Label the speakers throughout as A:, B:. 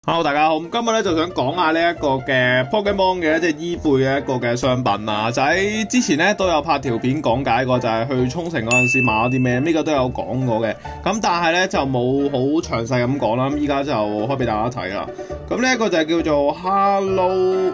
A: Hello， 大家好。咁今日咧就想講下呢一個嘅 Pokemon 嘅一隻伊貝嘅一個嘅商品啊，就喺之前咧都有拍條片講解過，就係去沖繩嗰陣時買咗啲咩，呢個都有講過嘅。咁但係咧就冇好詳細咁講啦。咁依家就開俾大家睇啦。咁呢一個就係叫做 Hello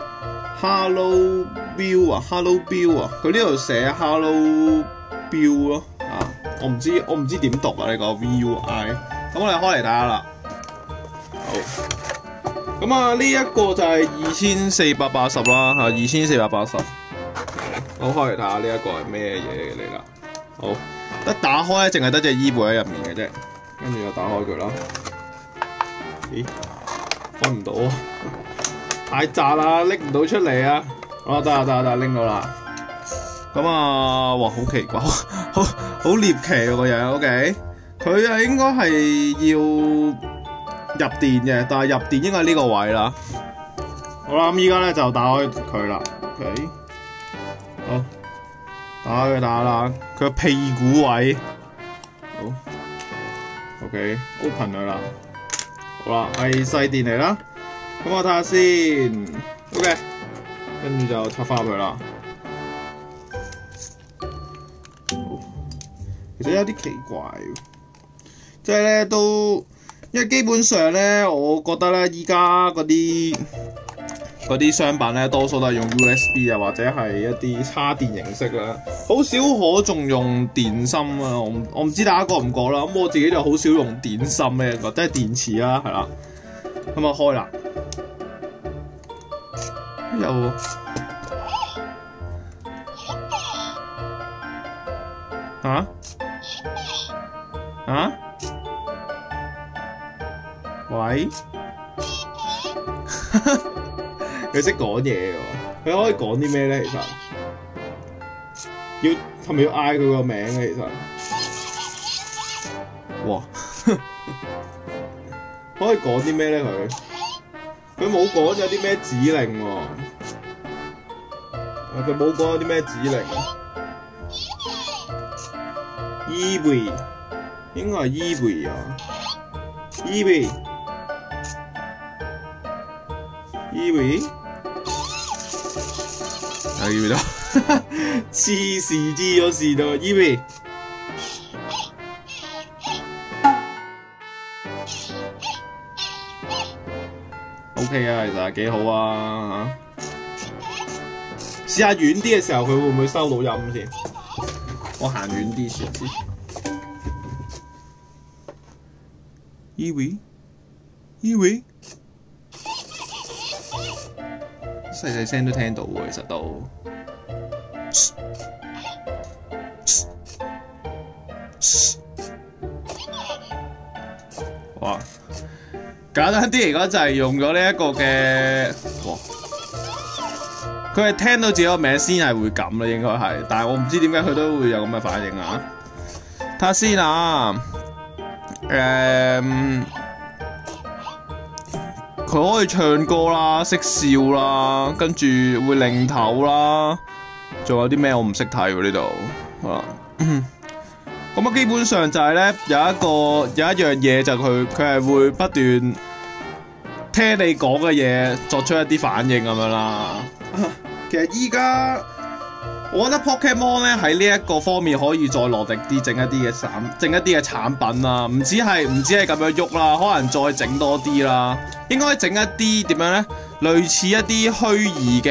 A: Bill 啊 ，Hello Bill 啊，佢呢度寫 Hello Bill 咯啊，我唔知點讀啊呢個 VUI。咁我哋開嚟睇下啦。好。咁啊，呢一個就係2480啦，嚇2480。好，開嚟睇下呢一個係咩嘢嚟啦。好，一打開咧，淨係得隻伊貝喺入面嘅啫。跟住就打開佢啦。咦？開唔到啊！太窄啦，拎唔到出嚟啊！哦，得，拎到啦。咁啊，哇，好奇怪，好獵奇喎個樣。OK， 佢啊應該係要入電嘅，但係入電應該係呢個位啦。好啦，咁依家咧就打開佢啦。OK， 好，打開佢睇下啦。佢個屁股位，好 ，OK，open 佢啦。好啦，係細電嚟啦。咁我睇下先。OK， 跟住就插翻佢啦。其實有啲奇怪，即係咧都。因為基本上咧，我覺得咧，依家嗰啲商品咧，多數都係用 USB 啊，或者係一啲叉電形式啦，好少可仲用電芯啊。我唔知大家覺唔覺啦。咁我自己就好少用電芯嘅，或者係電池啦，係啦。咁啊開啦，又啊？喂，佢識講嘢喎，佢可以講啲咩咧？其實係咪要嗌佢個名咧？其實，哇，可以講啲咩咧？佢冇講有啲咩指令喎，佢冇講有啲咩指令。Eevee 應該係 Eevee 啊 ，Eevee。Eevee 啊 Eevee 到，黐線知咗事到 Eevee。OK 啊，其實幾好啊。試下遠啲嘅時候，佢會唔會收到音先？我行遠啲先。Eevee。細聲都聽到喎，其實都。哇！簡單啲嚟講就係用咗呢一個嘅，哇！佢係聽到自己個名先係會咁啦，應該係，但係我唔知點解佢都會有咁嘅反應啊！睇下先啊，佢可以唱歌啦，識笑啦，跟住會擰頭啦，仲有啲咩我唔識睇喎呢度，好啦。咁啊，基本上就係咧有一樣嘢就佢係會不斷聽你講嘅嘢，作出一啲反應咁樣啦。其實依家我覺得 Pokemon 咧喺呢一個方面可以再落力啲，整一啲嘅產品啦，唔止係咁樣喐啦，可能再整多啲啦。應該整一啲點樣咧？類似一啲虛擬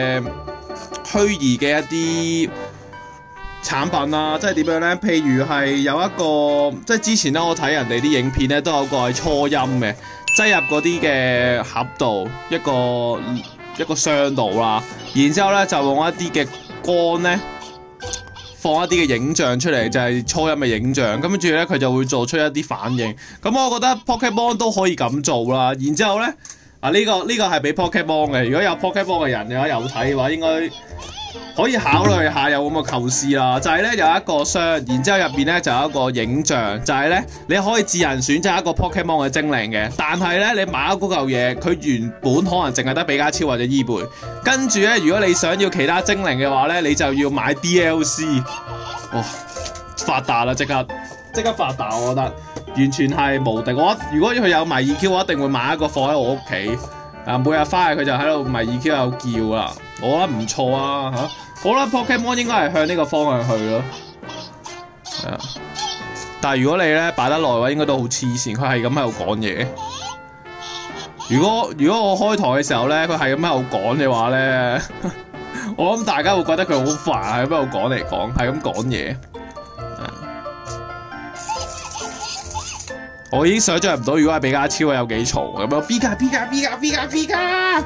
A: 嘅一啲產品啦，即係點樣咧？譬如係有一個，即係之前咧我睇人哋啲影片咧，都有個係初音嘅，擠入嗰啲嘅盒度，一個箱度啦，然之後咧就用一啲嘅光咧放一啲嘅影像出嚟，就係初音嘅影像，咁跟住咧佢就會做出一啲反應。咁我覺得 Pokemon 都可以咁做啦。然之後咧呢個係俾 Pokemon 嘅，如果有 Pokemon 嘅人嘅話有睇嘅話，應該可以考慮下有咁嘅構思啦。就係咧有一個箱，然之後入邊咧就有一個影像，就係咧你可以自行選擇一個 Pokemon 嘅精靈嘅，但係咧你買咗嗰嚿嘢，佢原本可能淨係得比卡超或者伊貝，跟住咧如果你想要其他精靈嘅話咧，你就要買 DLC。哇！發達啦，即刻發達，我覺得。 完全係無敵。如果佢有迷二 Q，我一定會買一個放喺我屋企。每日翻去佢就喺度迷二 Q 有叫啦，我覺得唔錯啊嚇。我覺得 Pokemon 應該係向呢個方向去咯。係啊，但係如果你咧擺得耐嘅話，應該都好黐線。佢係咁喺度講嘢。如果我開台嘅時候咧，佢係咁喺度講嘅話咧，我諗大家會覺得佢好煩，喺度講嚟講，係咁講嘢。我已經想象唔到，如果係比卡超有幾嘈咁樣。Pika！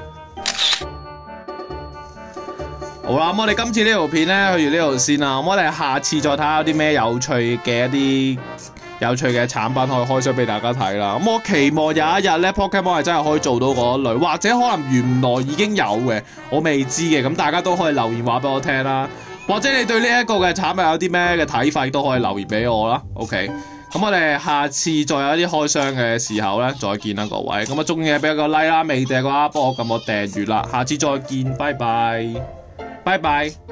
A: 好啦，咁我哋今次呢條片咧去完呢度先啦。咁我哋下次再睇下有啲咩有趣嘅產品可以開箱俾大家睇啦。咁我期望有一日咧 Pokemon 係真係可以做到嗰類，或者可能原來已經有嘅，我未知嘅。咁大家都可以留言話俾我聽啦。或者你對呢一個嘅產品有啲咩嘅睇法，都可以留言俾我啦。OK。咁我哋下次再有一啲開箱嘅時候咧，再見啦各位。咁中意嘅俾個 like 啦，未訂嘅話幫我撳個訂閱啦。下次再見，拜拜。